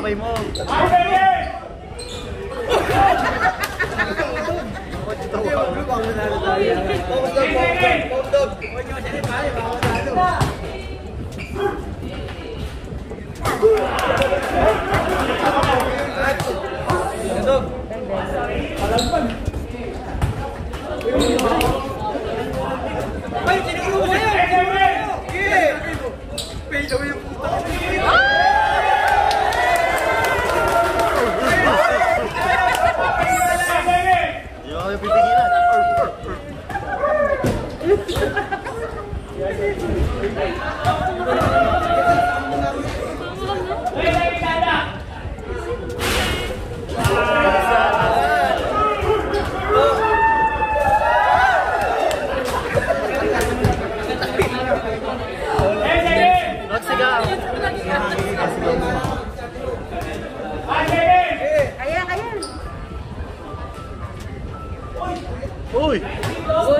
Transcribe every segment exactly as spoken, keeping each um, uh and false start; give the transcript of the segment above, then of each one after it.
kamay mo. Ay, tiniguro ko sa'yo! Sige! Pay daw yung puta. Yung kami pipigilan. Uy! Uy!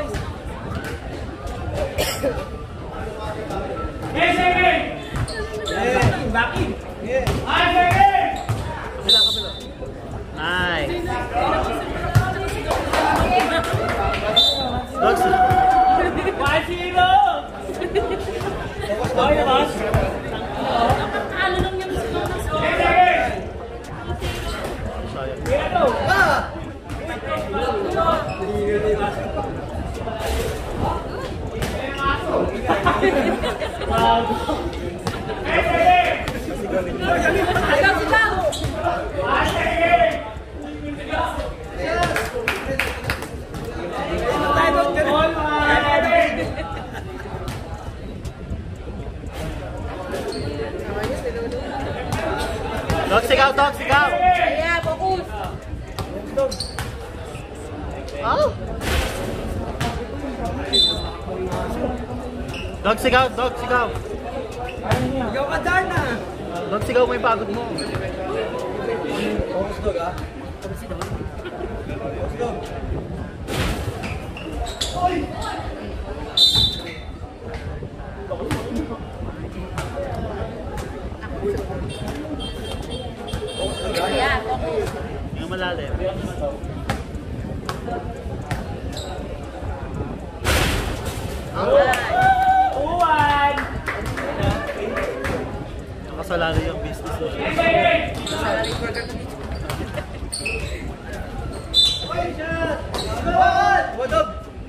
Yes, again! Yeah! Backing! Yeah! Again! Kapila, kapila. Nice! Dogs! Pasilo! Okay na, boss? Ano lang yung sila na sa Yes, again! Sayang. Here go! Ah! Dog, sigaw, dog, sigaw! Kaya, focus! Oh! Dog, sigaw, dog, sigaw! Ikaw ka, Darna! Dog, sigaw mo yung pagod mo. Focus dog, ah? Focus dog. Focus dog. Kaya, focus! Yung malalim. Uwan! Nakasalari yung business mo. Wadog!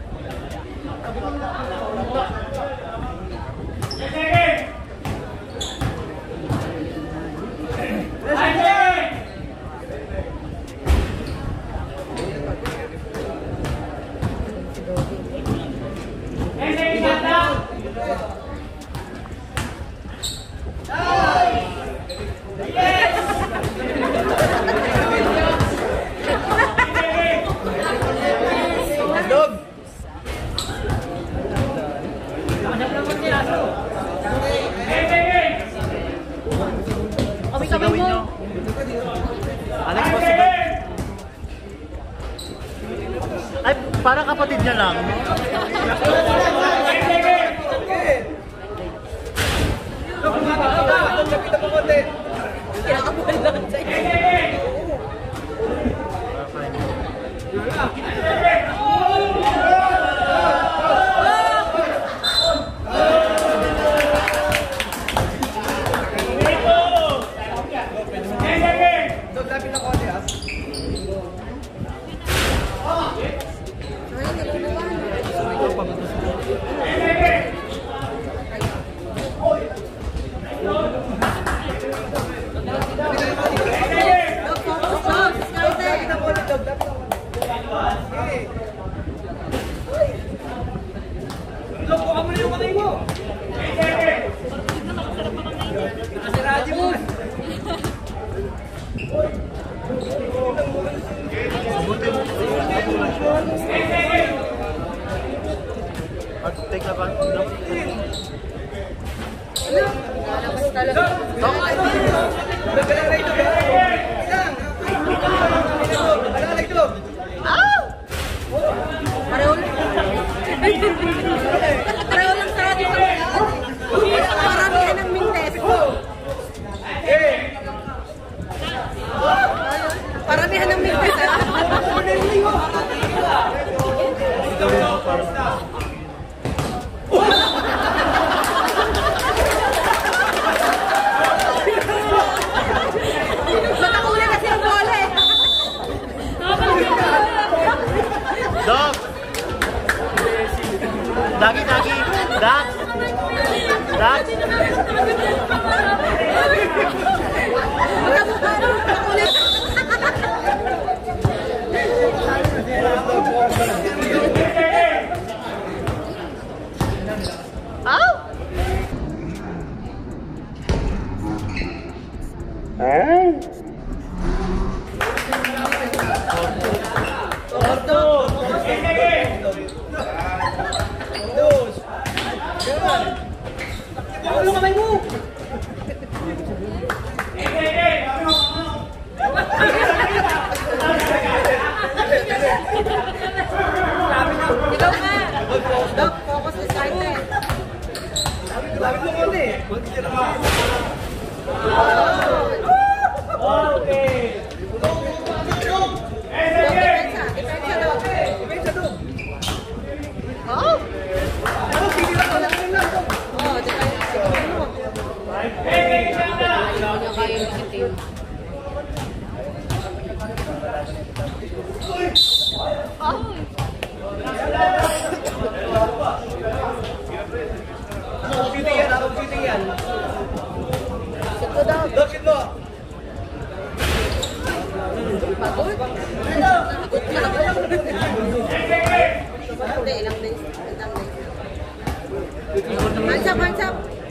Sigawin nyo. Alex, boss, sigawin. Ay, parang kapatid niya lang. Kinakabuhan lang sa'yo. Take na ba? Lalabas talaga. Pareho lang. Pareho lang sa atin. Maramihan ng mintes. Dagi, dagi. Dax. Dax. Ano kamay mo? Ikaw nga. Dok, focus sa starter. Lapit mo konti. Okay. Dok, depensa. Depensa, Dok. Depensa, Dok. Oh! Ano, pili lang ko lang yun lang, Dok. Oh, depensa. Ayaw niya kayo yung team. Oh! Cheating yan, ako cheating yan. Sit mo, Dok. Dok, sit mo. Pagod? Pagod na ako. Hindi, ilang days. Ilang days. Hands up, hands up.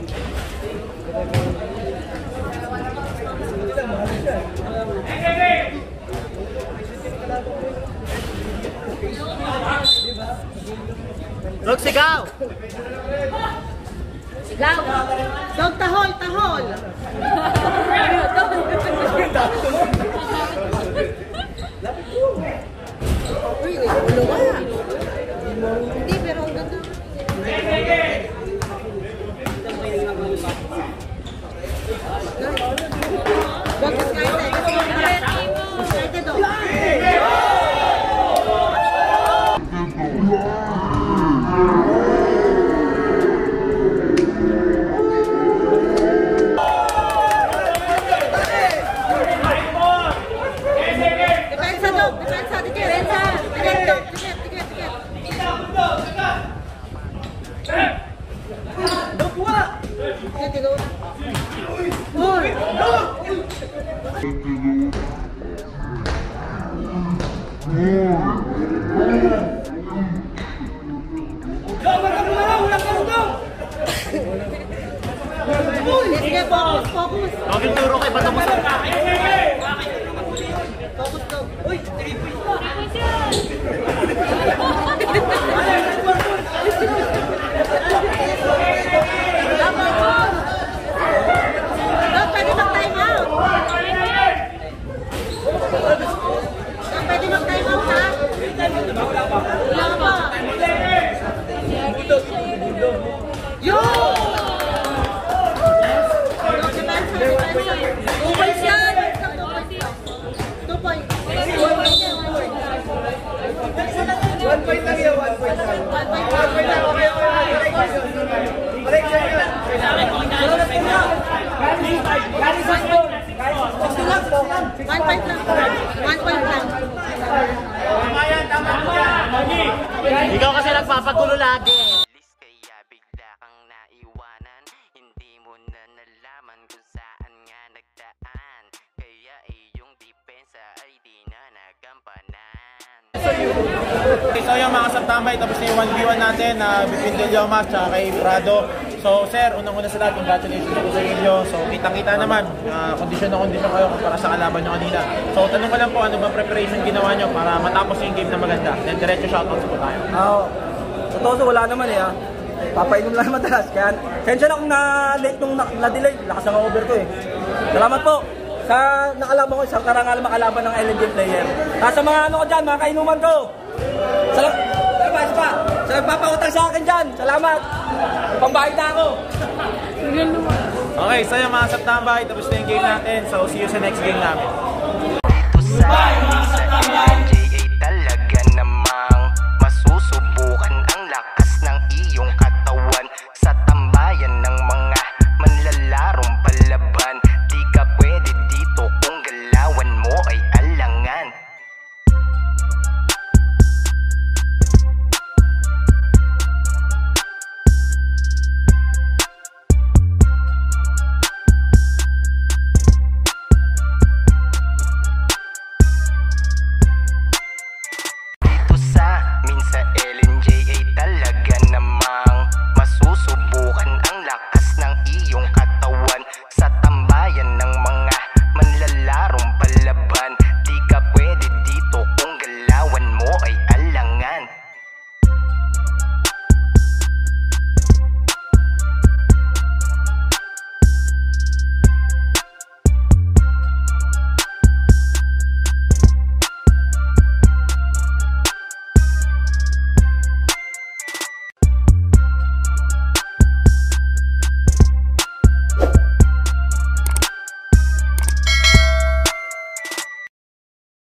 Dog, sigaw! Sigaw. Dog, tahol, tahol. Uy, ulo ka. Hindi, pero ang ganda. Dog, discarded. Discarded, Dog. Depensa, Dog. Depensa, tiket. Depensa. Tiket, Dog. Tiket, tiket, tiket. Dok, buwa. Tiket, tiket. Hoy! Dok, wala ka lang, wala ka lang, Dok. Sige, focus, focus. Dog, yung turo kay Bato mo sa... Focus, Dog. Uy, three points. Dog, pwede mag-time out. Dog, pwede mag-time out, ha? Wala ka pa. Yo! Dog, depensa, depensa. Two points yan. Two points. Two points yan, one point. One point lang yun, one point lang. One point. One point lang, okay, okay, okay. Correction yun. One point lang. One point lang. Ikaw kasi nagpapagulo lagi. Kaya bigla kang naiwanan, hindi mo na nalaman kung saan nga nagdaan. Kaya iyong depensa ay di na nagampanan. Okay, so yung mga kasabtambay, tapos na yung one v one natin na uh, between Del Llamas at kay Prado. So sir, unang-una sa lahat, congratulations po sa inyo. So kitang-kita naman, uh, kondisyon na kondisyon kayo para sa kalaban nyo kanina. So tanong ko lang po, ano ba preparation ginawa nyo para matapos yung game na maganda? Then diretso shoutouts po tayo. Oo. Totoo so wala naman eh, ah. Papainom lang madalas. Kaya, kensya na kung na-late nung na-delay. Lakas ng over ko eh. Salamat po sa nakalaban ko, isang karangal makalaban ng L N G player. At sa mga ano ko dyan, mga kainuman ko. Salamat. Salamat pa. Sa nagpapautang sa akin dyan. Salamat. Pambayad na ako. Okay, so yung mga kasabtambay, tapos na yung game natin. So see you sa next game namin. Ito sa